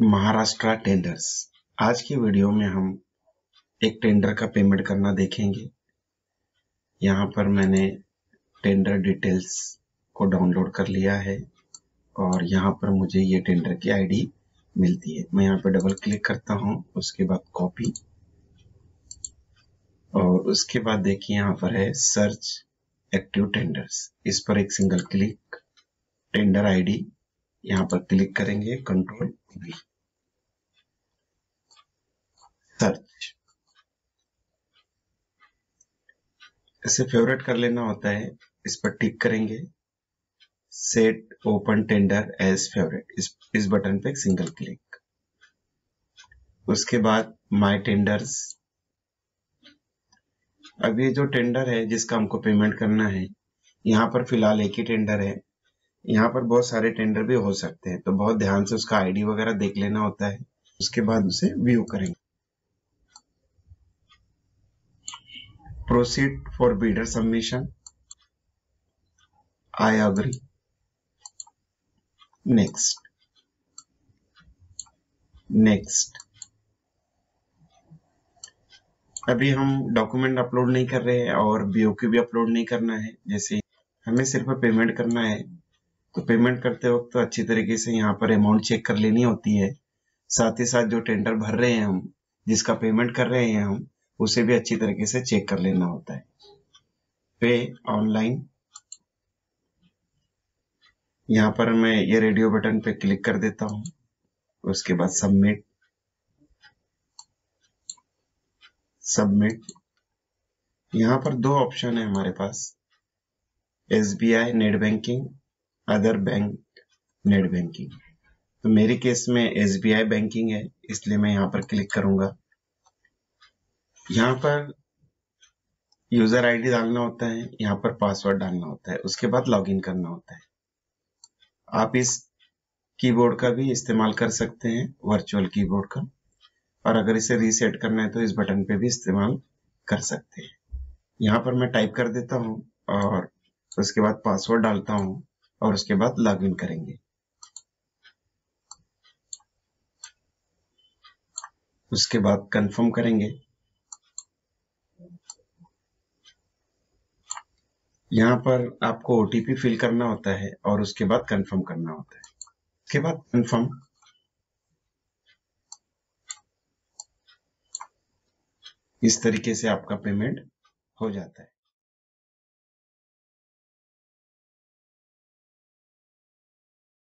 Maharashtra tenders. आज की video में हम एक टेंडर का पेमेंट करना देखेंगे। यहाँ पर मैंने टेंडर डिटेल्स को डाउनलोड कर लिया है और यहाँ पर मुझे ये टेंडर की आईडी मिलती है। मैं यहाँ पर डबल क्लिक करता हूँ, उसके बाद कॉपी और उसके बाद देखिए यहाँ पर है सर्च एक्टिव टेंडर्स। इस पर एक सिंगल क्लिक, टेंडर आईडी यहाँ पर क्लिक करेंगे, कंट्रोल वी, सर्च। इसे फेवरेट कर लेना होता है, इस पर टिक करेंगे, set open tender as favourite, इस बटन पे एक सिंगल क्लिक। उसके बाद माय टेंडर्स। अब ये जो टेंडर है जिसका हमको पेमेंट करना है, यहाँ पर फिलहाल एक ही टेंडर है। यहाँ पर बहुत सारे टेंडर भी हो सकते हैं, तो बहुत ध्यान से उसका आईडी वगैरह देख लेना होता है। उसके बाद उसे व्यू करेंगे। Proceed for bidder submission, I agree, next, next. अभी हम डॉक्यूमेंट अपलोड नहीं कर रहे हैं और बीओक्यू भी अपलोड नहीं करना है। जैसे हमें सिर्फ पेमेंट करना है, तो पेमेंट करते वक्त तो अच्छी तरीके से यहाँ पर अमाउंट चेक कर लेनी होती है। साथ ही साथ जो टेंडर भर रहे हैं हम, जिसका पेमेंट कर रहे हैं हम, उसे भी अच्छी तरीके से चेक कर लेना होता है। पे ऑनलाइन, यहाँ पर मैं ये रेडियो बटन पे क्लिक कर देता हूँ। उसके बाद सबमिट, सबमिट। यहाँ पर दो ऑप्शन है हमारे पास, SBI net banking, other bank net banking. तो मेरे केस में एसबीआई बैंकिंग है, इसलिए मैं यहाँ पर क्लिक करूंगा। यहाँ पर यूजर आईडी डालना होता है, यहाँ पर पासवर्ड डालना होता है, उसके बाद लॉगिन करना होता है। आप इस कीबोर्ड का भी इस्तेमाल कर सकते हैं, वर्चुअल कीबोर्ड का, और अगर इसे रीसेट करना है तो इस बटन पे भी इस्तेमाल कर सकते हैं। यहाँ पर मैं टाइप कर देता हूँ और उसके बाद पासवर्ड डालता हूँ और उसके बाद लॉगिन करेंगे। उसके बाद कंफर्म करेंगे। यहाँ पर आपको ओटीपी फिल करना होता है और उसके बाद कंफर्म करना होता है। उसके बाद कंफर्म। इस तरीके से आपका पेमेंट हो जाता है।